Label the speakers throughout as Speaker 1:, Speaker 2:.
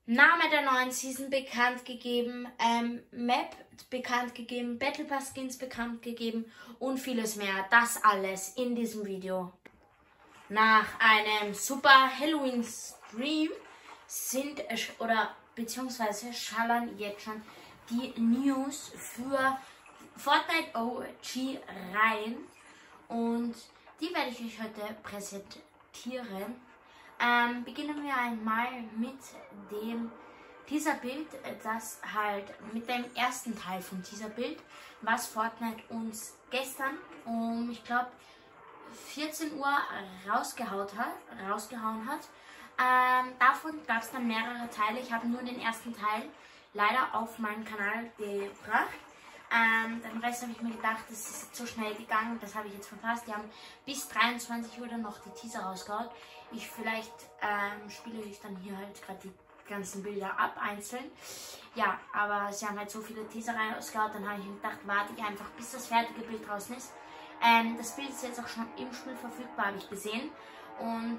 Speaker 1: Name der neuen Season bekannt gegeben, Map bekannt gegeben, Battle Pass Skins bekannt gegeben und vieles mehr. Das alles in diesem Video. Nach einem super Halloween Stream sind beziehungsweise schallern jetzt schon die News für Fortnite OG rein und die werde ich euch heute präsentieren. Beginnen wir einmal mit dem Teaserbild, das halt mit dem ersten Teil von Teaserbild, was Fortnite uns gestern um, ich glaube, 14 Uhr rausgehauen hat. Davon gab es dann mehrere Teile. Ich habe nur den ersten Teil leider auf meinen Kanal gebracht. Den Rest habe ich mir gedacht, das ist jetzt so schnell gegangen, das habe ich jetzt verpasst. Die haben bis 23 Uhr dann noch die Teaser rausgehauen. Vielleicht spiele ich dann hier halt gerade die ganzen Bilder ab, einzeln. Ja, aber sie haben halt so viele Teaser rausgehauen, dann habe ich mir gedacht, warte ich einfach, bis das fertige Bild draußen ist. Das Bild ist jetzt auch schon im Spiel verfügbar, habe ich gesehen. Und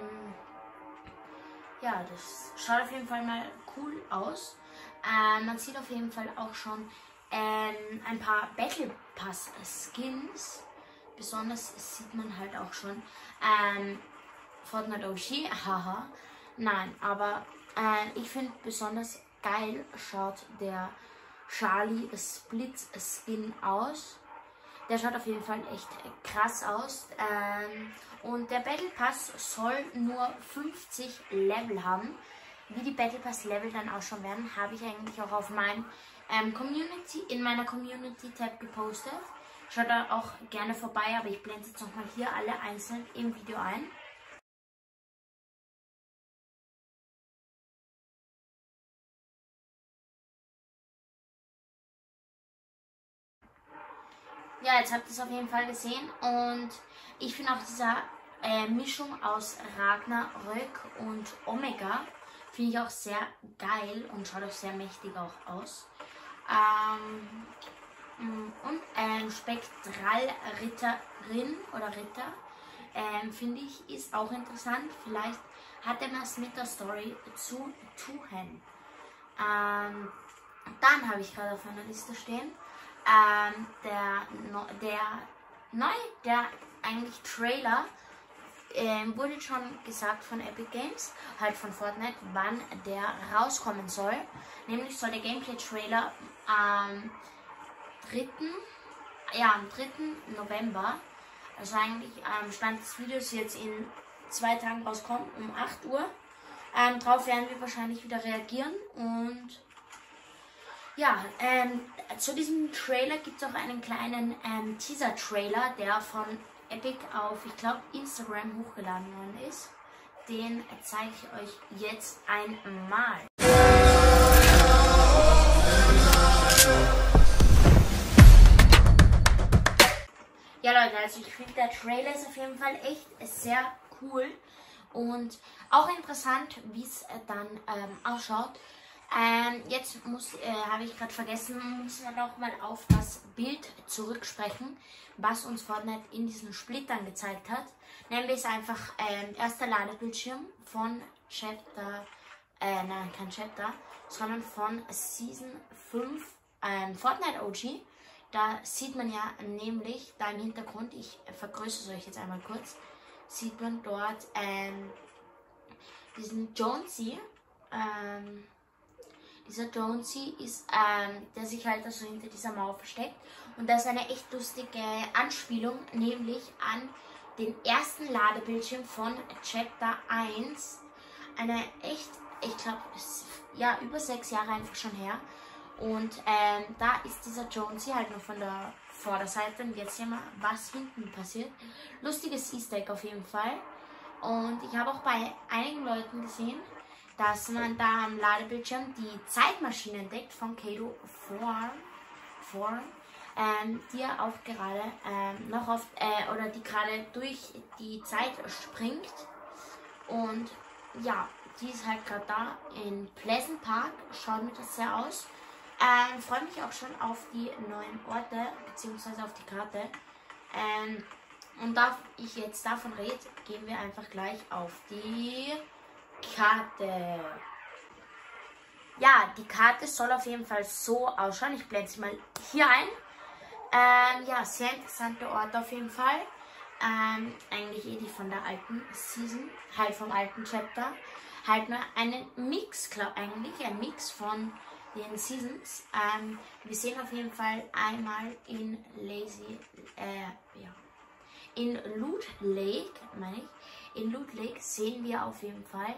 Speaker 1: ja, das schaut auf jeden Fall mal cool aus. Man sieht auf jeden Fall auch schon ein paar Battle Pass Skins. Besonders sieht man halt auch schon Fortnite OG. Haha. Nein, aber ich finde besonders geil schaut der Charlie Split Skin aus. Der schaut auf jeden Fall echt krass aus. Und der Battle Pass soll nur 50 Level haben. Wie die Battle Pass Level dann ausschauen werden, habe ich eigentlich auch auf meinem in meiner Community Tab gepostet. Schaut da auch gerne vorbei, aber ich blende jetzt nochmal hier alle einzeln im Video ein. Ja, jetzt habt ihr es auf jeden Fall gesehen und ich finde auch diese Mischung aus Ragnarök und Omega finde ich auch sehr geil und schaut auch sehr mächtig auch aus. Und Spektralritterin oder Ritter finde ich ist auch interessant. Vielleicht hat er was mit der Story zu tun. Dann habe ich gerade auf meiner Liste stehen der eigentlich Trailer wurde schon gesagt von Epic Games, halt von Fortnite, wann der rauskommen soll. Nämlich soll der Gameplay-Trailer am 3. November, also eigentlich am Stand des Videos jetzt in 2 Tagen rauskommen, um 8 Uhr. Darauf werden wir wahrscheinlich wieder reagieren und ja, zu diesem Trailer gibt es auch einen kleinen Teaser-Trailer, der von Epic auf, ich glaube, Instagram hochgeladen worden ist. Den zeige ich euch jetzt einmal. Ja Leute, also ich finde, der Trailer ist auf jeden Fall echt sehr cool und auch interessant, wie es dann ausschaut. Jetzt habe ich gerade vergessen, muss man noch mal auf das Bild zurücksprechen, was uns Fortnite in diesen Splittern gezeigt hat. Nämlich einfach erster Ladebildschirm von Chapter, nein, kein Chapter, sondern von Season 5 Fortnite OG. Da sieht man ja nämlich da im Hintergrund, ich vergrößere es euch jetzt einmal kurz, sieht man dort diesen Jonesy. Dieser Jonesy ist, der sich halt also hinter dieser Mauer versteckt. Und das ist eine echt lustige Anspielung, nämlich an den ersten Ladebildschirm von Chapter 1. Eine echt, ich glaube, ja, über 6 Jahre einfach schon her. Und da ist dieser Jonesy halt nur von der Vorderseite. Und jetzt sehen wir, was hinten passiert. Lustiges Easter Egg auf jeden Fall. Und ich habe auch bei einigen Leuten gesehen, dass man da am Ladebildschirm die Zeitmaschine entdeckt von Kado 4, die ja auch gerade noch auf, oder die gerade durch die Zeit springt. Und ja, die ist halt gerade da in Pleasant Park, schaut mir das sehr aus. Freue mich auch schon auf die neuen Orte, beziehungsweise auf die Karte. Und da ich jetzt davon rede, gehen wir einfach gleich auf die Karte. Ja, die Karte soll auf jeden Fall so ausschauen. Ich blende sie mal hier ein. Ja, sehr interessante Orte auf jeden Fall. Eigentlich die von der alten Season, halt vom alten Chapter. Halt nur einen Mix, eigentlich ein Mix von den Seasons. Wir sehen auf jeden Fall einmal in in Loot Lake, meine ich. In Loot Lake sehen wir auf jeden Fall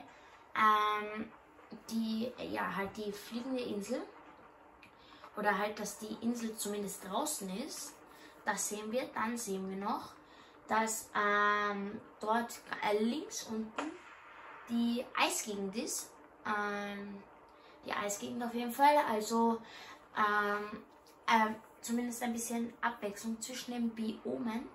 Speaker 1: die fliegende Insel. Oder halt, dass die Insel zumindest draußen ist. Das sehen wir. Dann sehen wir noch, dass dort links unten die Eisgegend ist. Die Eisgegend auf jeden Fall. Also zumindest ein bisschen Abwechslung zwischen den Biomen.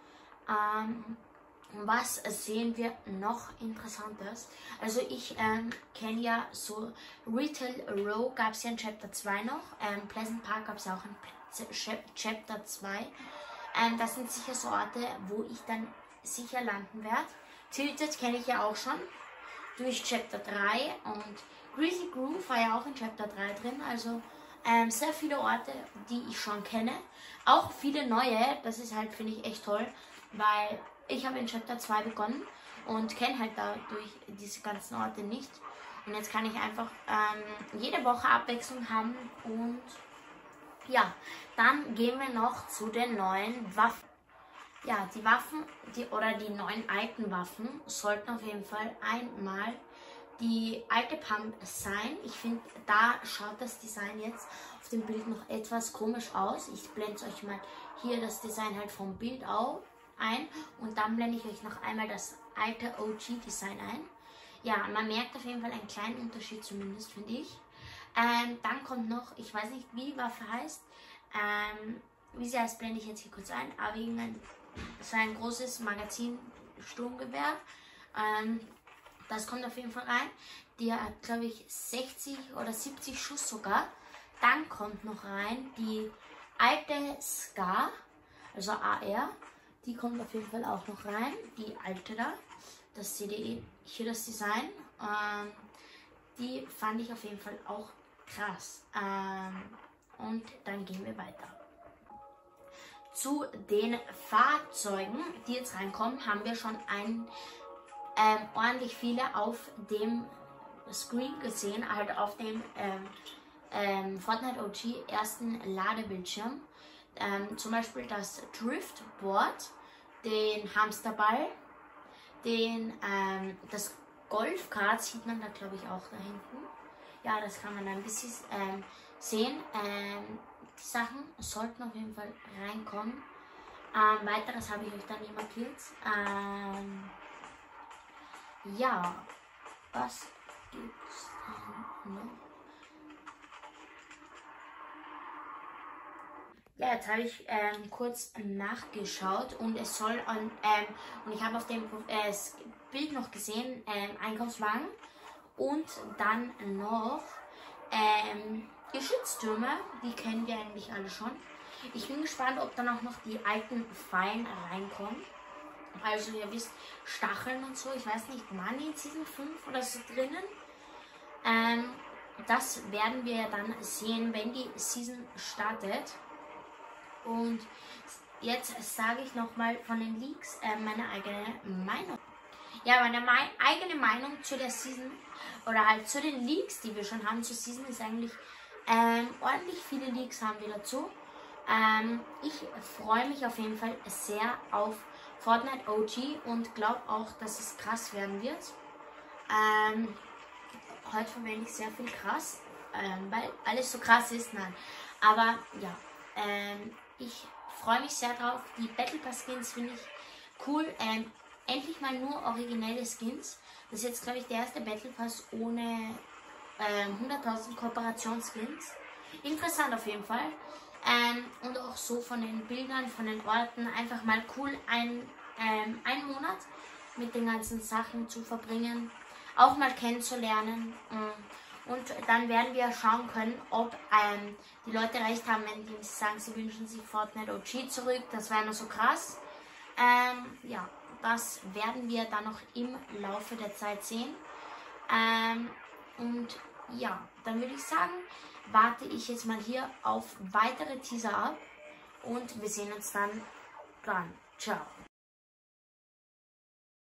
Speaker 1: Was sehen wir noch Interessantes? Also ich kenne ja so Retail Row gab es ja in Chapter 2 noch. Pleasant Park gab es auch in Chapter 2. Das sind sicher so Orte, wo ich dann sicher landen werde. Tilted kenne ich ja auch schon durch Chapter 3 und Greasy Groove war ja auch in Chapter 3 drin. Also sehr viele Orte, die ich schon kenne. Auch viele neue, das ist halt, finde ich, echt toll, weil ich habe in Chapter 2 begonnen und kenne halt dadurch diese ganzen Orte nicht. Und jetzt kann ich einfach jede Woche Abwechslung haben. Und ja, dann gehen wir noch zu den neuen Waffen. Ja, die Waffen, die neuen alten Waffen sollten auf jeden Fall einmal die alte Pump sein. Ich finde, da schaut das Design jetzt auf dem Bild noch etwas komisch aus. Ich blende euch mal hier das Design halt vom Bild ein und dann blende ich euch noch einmal das alte OG-Design ein. Ja, man merkt auf jeden Fall einen kleinen Unterschied zumindest, finde ich. Dann kommt noch, ich weiß nicht, wie die Waffe heißt. Wie sie heißt, blende ich jetzt hier kurz ein. Aber so ein großes Magazin-Sturmgewehr. Das kommt auf jeden Fall rein. Die hat, glaube ich, 60 oder 70 Schuss sogar. Dann kommt noch rein die alte Scar, also AR. Die kommt auf jeden Fall auch noch rein. Die alte da. Das seht ihr hier, das Design. Die fand ich auf jeden Fall auch krass. Und dann gehen wir weiter. Zu den Fahrzeugen, die jetzt reinkommen, haben wir schon ordentlich viele auf dem Screen gesehen, halt auf dem Fortnite OG ersten Ladebildschirm. Zum Beispiel das Driftboard, den Hamsterball, das Golfkart sieht man da, glaube ich, auch da hinten. Ja, das kann man ein bisschen sehen. Die Sachen sollten auf jeden Fall reinkommen. Weiteres habe ich euch dann nicht markiert. Ja, was gibt's dann noch? Ja, jetzt habe ich kurz nachgeschaut und es soll und ich habe auf dem Bild noch gesehen, Einkaufswagen und dann noch Geschütztürme, die kennen wir eigentlich alle schon. Ich bin gespannt, ob dann auch noch die alten Fallen reinkommen. Also ihr wisst, Stacheln und so, ich weiß nicht, Money in Season 5 oder so drinnen. Das werden wir dann sehen, wenn die Season startet. Und jetzt sage ich nochmal von den Leaks meine eigene Meinung. Ja, meine eigene Meinung zu der Season oder halt zu den Leaks, die wir schon haben zur Season, ist eigentlich ordentlich viele Leaks haben wir dazu. Ich freue mich auf jeden Fall sehr auf Fortnite OG und glaube auch, dass es krass werden wird. Heute verwende ich sehr viel krass, weil alles so krass ist. Nein, aber ja, ich freue mich sehr drauf. Die Battle Pass Skins finde ich cool. Endlich mal nur originelle Skins. Das ist jetzt, glaube ich, der erste Battle Pass ohne 100.000 Kooperationsskins. Interessant auf jeden Fall. Und auch so von den Bildern, von den Orten, einfach mal cool einen Monat mit den ganzen Sachen zu verbringen, auch mal kennenzulernen. Und dann werden wir schauen können, ob die Leute recht haben, wenn die sagen, sie wünschen sich Fortnite OG zurück. Das wäre noch so krass. Ja, das werden wir dann noch im Laufe der Zeit sehen. Und ja, dann würde ich sagen, warte ich jetzt mal hier auf weitere Teaser ab und wir sehen uns dann. Ciao.